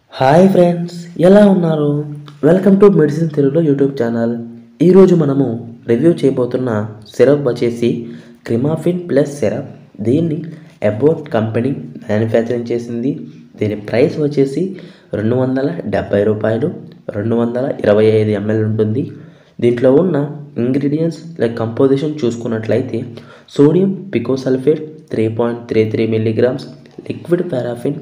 Hi friends, ఎలా ఉన్నారు? Welcome to medicine తెలుగులో యూట్యూబ్ ఛానల్. ఈరోజు మనము రివ్యూ చేయబోతున్న సిరప్ వచ్చేసి క్రిమాఫిన్ ప్లస్ సిరప్. దీన్ని అబౌట్ కంపెనీ మ్యానుఫ్యాక్చరింగ్ చేసింది. దీని ప్రైస్ వచ్చేసి 270 రూపాయలు, 225 ml ఉంటుంది. దీంట్లో ఉన్న ఇంగ్రీడియంట్స్ లైక్ కంపోజిషన్ చూసుకున్నట్లయితే sodium picosulphate 3.33 milligrams, liquid paraffin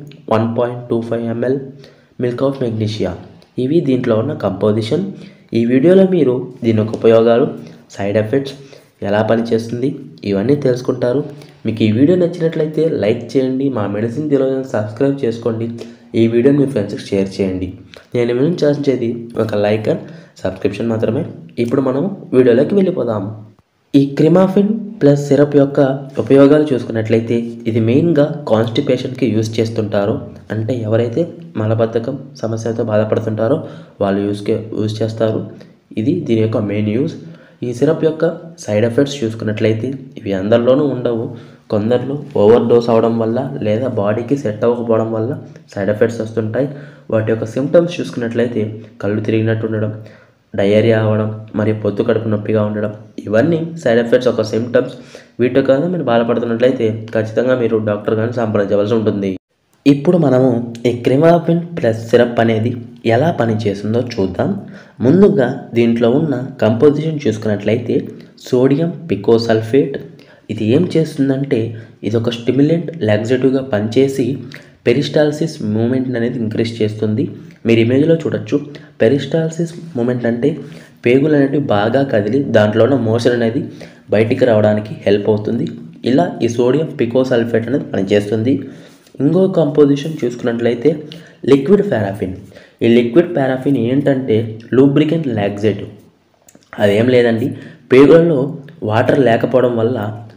1.25 ml, milk of magnesia. ఇవి దీంట్లో ఉన్న కంపోజిషన్. ఈ వీడియోలో మీరు దీని యొక్క ఉపయోగాలు, సైడ్ ఎఫెక్ట్స్, ఎలా పనిచేస్తుంది ఇవన్నీ తెలుసుకుంటారు. మీకు ఈ వీడియో నచ్చినట్లయితే లైక్ చేయండి, మా మెడిసిన్ తెలుగు సబ్స్క్రైబ్ చేసుకోండి, ఈ వీడియోని మీ ఫ్రెండ్స్కి షేర్ చేయండి. నేను మీ నుంచి చేసేది ఒక లైక్ అండ్ సబ్స్క్రిప్షన్ మాత్రమే. ఇప్పుడు మనం వీడియోలోకి వెళ్ళిపోదాం. ఈ క్రిమాఫిన్ ప్లస్ సిరప్ యొక్క ఉపయోగాలు చూసుకున్నట్లయితే ఇది మెయిన్గా కాన్స్టిపేషన్కి యూజ్ చేస్తుంటారు. అంటే ఎవరైతే మలబద్ధకం సమస్యతో బాధపడుతుంటారో వాళ్ళు యూజ్ చేస్తారు. ఇది దీని యొక్క మెయిన్ యూజ్. ఈ సిరప్ యొక్క సైడ్ ఎఫెక్ట్స్ చూసుకున్నట్లయితే ఇవి అందరిలోనూ ఉండవు. కొందరిలో ఓవర్ డోస్ అవడం వల్ల లేదా బాడీకి సెట్ అవ్వకపోవడం వల్ల సైడ్ ఎఫెక్ట్స్ వస్తుంటాయి. వాటి యొక్క సిమ్టమ్స్ చూసుకున్నట్లయితే కళ్ళు తిరిగినట్టు ఉండడం, డయేరియా అవ్వడం, మరియు పొత్తు కడుపు నొప్పిగా ఉండడం, ఇవన్నీ సైడ్ ఎఫెక్ట్స్ ఒక సిమ్టమ్స్. వీటి కన్నా మీరు బాధపడుతున్నట్లయితే ఖచ్చితంగా మీరు డాక్టర్ గారిని సంప్రదించవలసి ఉంటుంది. ఇప్పుడు మనము ఈ క్రిమాఫిన్ ప్లస్ సిరప్ అనేది ఎలా పనిచేస్తుందో చూద్దాం. ముందుగా దీంట్లో ఉన్న కంపోజిషన్ చూసుకున్నట్లయితే సోడియం పికోసల్ఫేట్. ఇది ఏం చేస్తుందంటే ఇది ఒక స్టిమ్యులెంట్ లాక్సేటివ్గా పనిచేసి పెరిస్టాల్సిస్ మూమెంట్ అనేది ఇంక్రీజ్ చేస్తుంది. మీరు ఇమేజ్లో చూడొచ్చు. పెరిస్టాల్సిస్ మూమెంట్ అంటే పేగులు అనేవి బాగా కదిలి దాంట్లో ఉన్న మోషన్ అనేది బయటికి రావడానికి హెల్ప్ అవుతుంది. ఇలా ఈ సోడియం పికోసల్ఫేట్ అనేది పనిచేస్తుంది. ఇంకో కంపోజిషన్ చూసుకున్నట్లయితే లిక్విడ్ పారాఫిన్. ఈ లిక్విడ్ పారాఫిన్ ఏంటంటే లూబ్రికెంట్ లాక్సేటివ్. అదేం లేదండి, పేగులలో వాటర్ లేకపోవడం వల్ల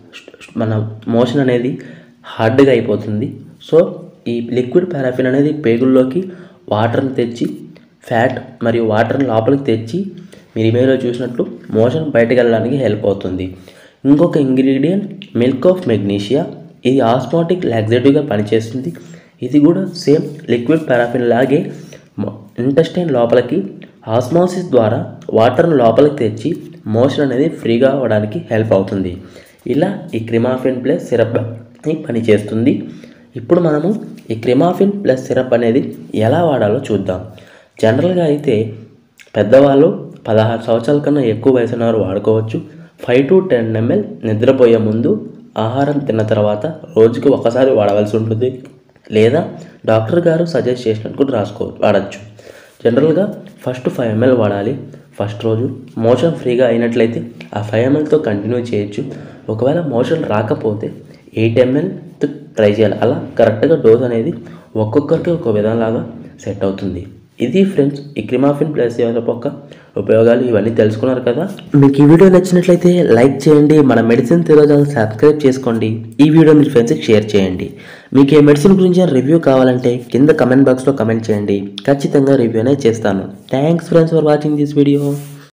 మన మోషన్ అనేది హార్డ్గా అయిపోతుంది. సో ఈ లిక్విడ్ పారాఫిన్ అనేది పేగుల్లోకి వాటర్ని తెచ్చి ఫ్యాట్ మరియు వాటర్ని లోపలికి తెచ్చి మీరు ఇమేజ్లో చూసినట్లు మోషన్ బయటకు వెళ్ళడానికి హెల్ప్ అవుతుంది. ఇంకొక ఇంగ్రీడియంట్ మిల్క్ ఆఫ్ మెగ్నీషియా. ఇది ఆస్మాటిక్ లాక్సేటివ్గా పనిచేస్తుంది. ఇది కూడా సేమ్ లిక్విడ్ పారాఫిన్ లాగే ఇంటెస్టైన్ లోపలికి ఆస్మాసిస్ ద్వారా వాటర్ని లోపలికి తెచ్చి మోషన్ అనేది ఫ్రీగా అవ్వడానికి హెల్ప్ అవుతుంది. ఇలా ఈ క్రిమాఫిన్ ప్లస్ సిరప్ పనిచేస్తుంది. ఇప్పుడు మనము ఈ క్రిమాఫిన్ ప్లస్ సిరప్ అనేది ఎలా వాడాలో చూద్దాం. జనరల్గా అయితే పెద్దవాళ్ళు 16 సంవత్సరాల కన్నా ఎక్కువ వయసు ఉన్నవారు వాడుకోవచ్చు. 5 to 10 ml నిద్రపోయే ముందు, ఆహారం తిన్న తర్వాత రోజుకి ఒకసారి వాడవలసి ఉంటుంది. లేదా డాక్టర్ గారు సజెస్ట్ చేసినట్టు వాడచ్చు. జనరల్గా ఫస్ట్ 5 ml వాడాలి. ఫస్ట్ రోజు మోషన్ ఫ్రీగా అయినట్లయితే ఆ 5 mlతో కంటిన్యూ చేయొచ్చు. ఒకవేళ మోషన్ రాకపోతే 8 ml ట్రై చేయాలి. అలా కరెక్ట్గా డోస్ అనేది ఒక్కొక్కరికి ఒక విధంలాగా సెట్ అవుతుంది. ఇది ఫ్రెండ్స్ ఈ క్రిమాఫిన్ ప్లస్ సిరప్ యొక్క ఉపయోగాలు. ఇవన్నీ తెలుసుకున్నారు కదా. మీకు ఈ వీడియో నచ్చినట్లయితే లైక్ చేయండి, మన మెడిసిన్ తెలుగు ఛానల్ సబ్స్క్రైబ్ చేసుకోండి, ఈ వీడియో మీ ఫ్రెండ్స్కి షేర్ చేయండి. మీకు ఏ మెడిసిన్ గురించి రివ్యూ కావాలంటే కింద కమెంట్ బాక్స్లో కమెంట్ చేయండి, ఖచ్చితంగా రివ్యూ అనేది చేస్తాను. Thanks friends for watching this video.